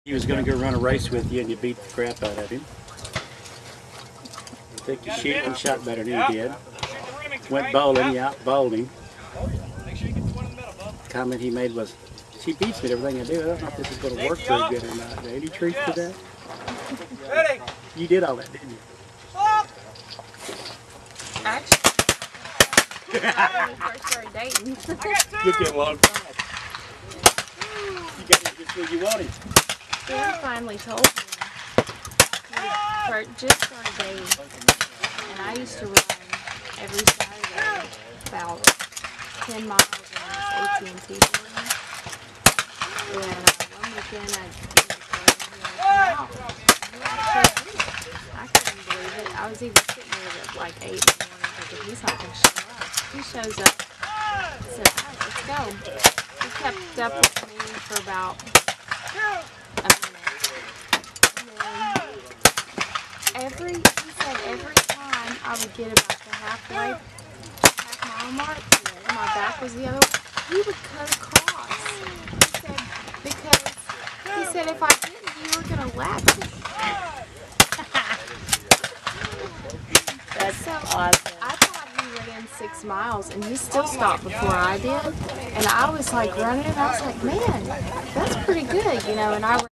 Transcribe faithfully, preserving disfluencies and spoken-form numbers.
He was going to go run a race with you and you beat the crap out of him. I think you shoot and shot better than he did. Went bowling, you out bowled him. The comment he made was, she beats me at everything I do. I don't know if this is going to work very good or not. Any truth to that? Ready? You did all that, didn't you? Actually, when we first started dating. Took you a long time. You got him just where you wanted. He finally told me we just started dating, and I used to run every Saturday about ten miles on this A T and T building. And uh, one weekend I I couldn't believe it. I was even sitting there at like eight in the morning thinking he's not going to show up. He shows up. I said, all right, let's go. He kept up with me for about a minute. And then every, he said every time I would get about the halfway, half mile mark, and my back was the other way, he would cut across. He said, because he said if I didn't, you were going to lap me. That's so awesome. I thought he ran six miles and he still stopped before I did. And I was like running and I was like, man, that's pretty good, you know, and I